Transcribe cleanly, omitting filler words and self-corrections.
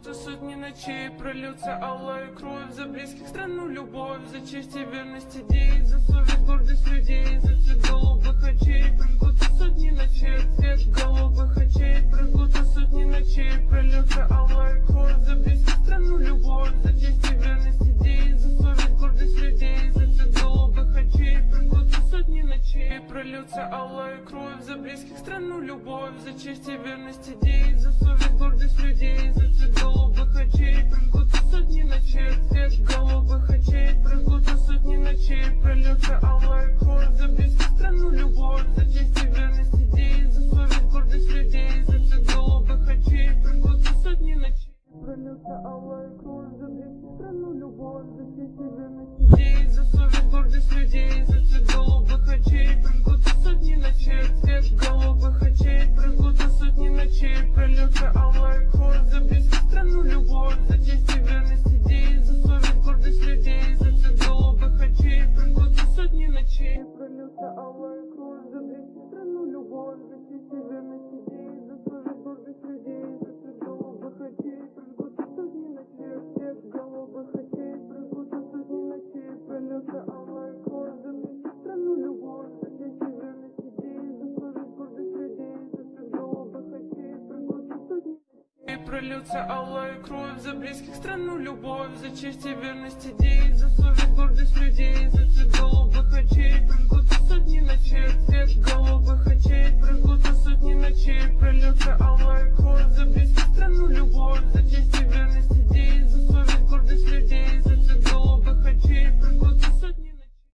прожгутся сотни ночей, прольется алая кровь за близких, страну, любовь, за честь и верность идей, за совесть, гордость людей, за цвет голубых очей, прожгутся сотни ночей, цвет голубых очей, прожгутся сотни ночей, прольется алая кровь за близких, страну, любовь, за честь и верность идей, за совесть, гордость людей, за цвет голубых очей, прожгутся сотни ночей, прольется алая кровь за близких, страну, любовь, за честь и верность идей, за совесть, гордость людей, за цвет голубых очей, прожгутся сотни ночей, цвет голубых очей, прожгутся сотни ночей, прольется алая кровь за близких, страну, любовь, за честь и верность идей, за совесть, гордость людей, за цвет голубых очей, прожгутся сотни ночей, прольется алая кровь за близких, страну, любовь, за честь и верность идей, за совесть, гордость людей, за цвет голубых очей, прожгутся сотни ночей, цвет голубых очей, прожгутся сотни ночей, прольется алая кровь за близких, страну, любовь, за честь и верность идей, за совесть, гордость людей, за цвет голубых очей, прожгутся сотни ночей, прольется алая кровь за близких, страну, любовь, за честь и верность идей, за совесть, гордость людей, за цвет голубых очей, прожгутся сотни ночей, цвет голубых очей, прожгутся сотни ночей, прольется алая кровь за близких, страну, любовь, за честь и верность идей, за совесть, гордость людей, за цвет голубых очей, прожгутся сотни ночей, прольется алая кровь за близких, страну, любовь, за честь и верность идей, за совесть, гордость людей, за цвет голубых очей, прожгутся